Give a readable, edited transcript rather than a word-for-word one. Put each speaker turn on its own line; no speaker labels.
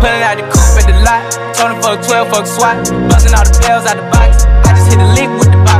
Pulling out the coupe at the lot. Told him fuck 12, fuck SWAT. Busting all the bells out the box. I just hit a lick with the box.